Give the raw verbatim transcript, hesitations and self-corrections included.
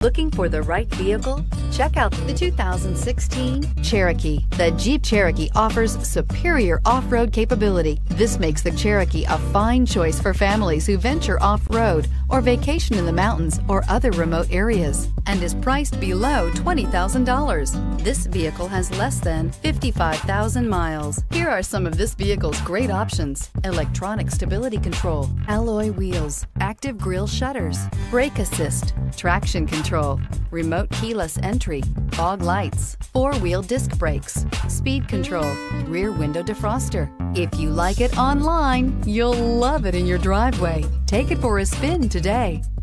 Looking for the right vehicle? Check out the two thousand sixteen Cherokee. The Jeep Cherokee offers superior off-road capability. This makes the Cherokee a fine choice for families who venture off-road or vacation in the mountains or other remote areas, and is priced below twenty thousand dollars. This vehicle has less than fifty-five thousand miles. Here are some of this vehicle's great options: electronic stability control, alloy wheels, active grille shutters, brake assist, traction control, remote keyless entry, fog lights, four-wheel disc brakes, speed control, rear window defroster. If you like it online, you'll love it in your driveway. Take it for a spin today.